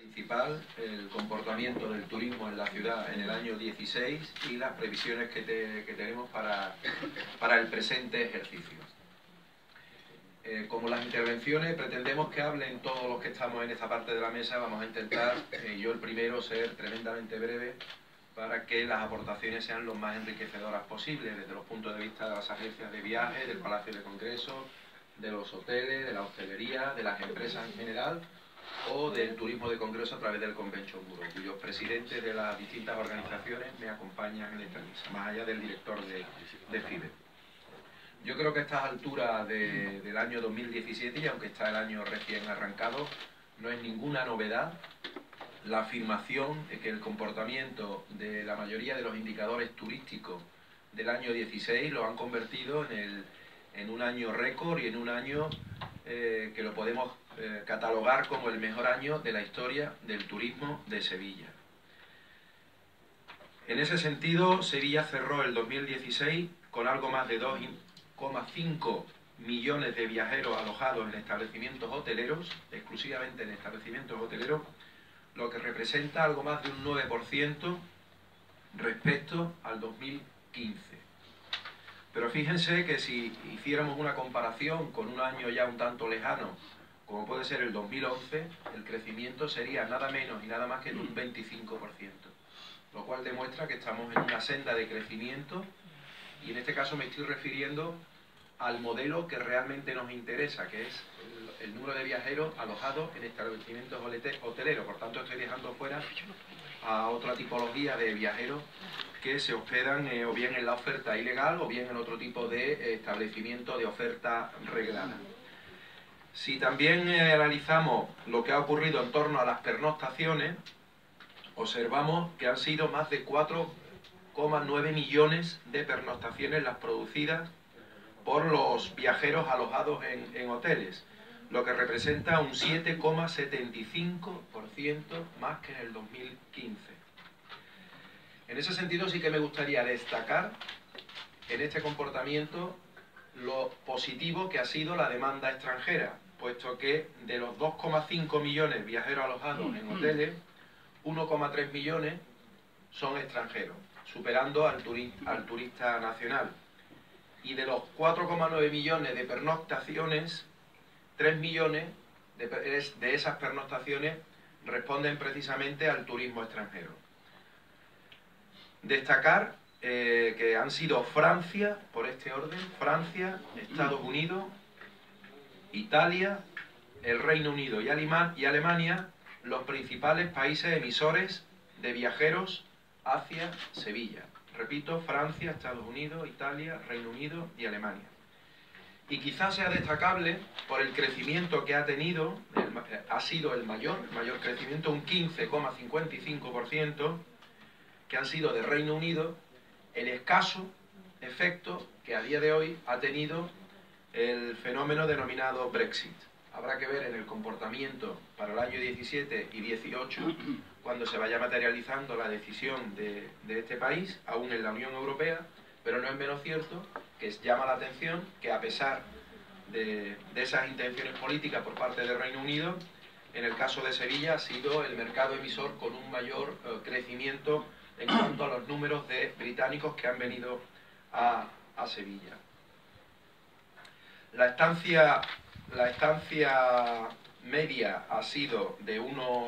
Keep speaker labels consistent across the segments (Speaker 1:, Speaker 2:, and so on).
Speaker 1: Principal, el comportamiento del turismo en la ciudad en el año 16 y las previsiones que tenemos para el presente ejercicio. Como las intervenciones pretendemos que hablen todos los que estamos en esta parte de la mesa, vamos a intentar, yo el primero, ser tremendamente breve para que las aportaciones sean lo más enriquecedoras posibles desde los puntos de vista de las agencias de viaje, del Palacio de Congresos, de los hoteles, de la hostelería, de las empresas en general o del turismo de congreso a través del Convention Bureau, cuyos presidentes de las distintas organizaciones me acompañan en esta mesa, más allá del director de FIBE. Yo creo que a estas alturas del año 2017, y aunque está el año recién arrancado, no es ninguna novedad la afirmación de que el comportamiento de la mayoría de los indicadores turísticos del año 16 lo han convertido en un año récord y en un año que lo podemos catalogar como el mejor año de la historia del turismo de Sevilla. En ese sentido, Sevilla cerró el 2016 con algo más de 2,5 millones de viajeros alojados en establecimientos hoteleros, exclusivamente en establecimientos hoteleros, lo que representa algo más de un 9% respecto al 2015. Pero fíjense que si hiciéramos una comparación con un año ya un tanto lejano, como puede ser el 2011, el crecimiento sería nada menos y nada más que de un 25%, lo cual demuestra que estamos en una senda de crecimiento y en este caso me estoy refiriendo al modelo que realmente nos interesa, que es el número de viajeros alojados en establecimientos hoteleros. Por tanto, estoy dejando fuera a otra tipología de viajeros que se hospedan o bien en la oferta ilegal o bien en otro tipo de establecimiento de oferta reglada. Si también analizamos lo que ha ocurrido en torno a las pernoctaciones, observamos que han sido más de 4,9 millones de pernoctaciones las producidas por los viajeros alojados en hoteles, lo que representa un 7,75% más que en el 2015. En ese sentido sí que me gustaría destacar en este comportamiento lo positivo que ha sido la demanda extranjera, puesto que de los 2,5 millones de viajeros alojados en hoteles, 1,3 millones son extranjeros, superando al turista nacional. Y de los 4,9 millones de pernoctaciones, 3 millones de esas pernoctaciones responden precisamente al turismo extranjero. Destacar que han sido Francia, por este orden, Francia, Estados Unidos, Italia, el Reino Unido y Alemania los principales países emisores de viajeros hacia Sevilla. Repito, Francia, Estados Unidos, Italia, Reino Unido y Alemania. Y quizás sea destacable por el crecimiento que ha tenido, ha sido el mayor crecimiento, un 15,55%, que han sido de Reino Unido, el escaso efecto que a día de hoy ha tenido el fenómeno denominado Brexit. Habrá que ver en el comportamiento para el año 17 y 18, cuando se vaya materializando la decisión de este país, aún en la Unión Europea, pero no es menos cierto que llama la atención que a pesar de esas intenciones políticas por parte del Reino Unido, en el caso de Sevilla ha sido el mercado emisor con un mayor crecimiento en cuanto a los números de británicos que han venido a Sevilla. La estancia media ha sido de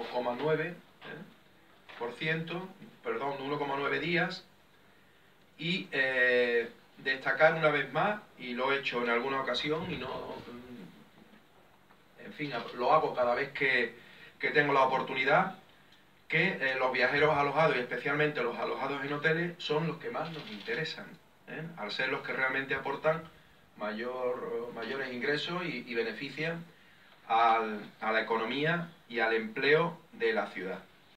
Speaker 1: 1,9 días y destacar una vez más, y lo he hecho en alguna ocasión y en fin, lo hago cada vez que tengo la oportunidad, que los viajeros alojados y especialmente los alojados en hoteles son los que más nos interesan, al ser los que realmente aportan mayores ingresos y benefician a la economía y al empleo de la ciudad.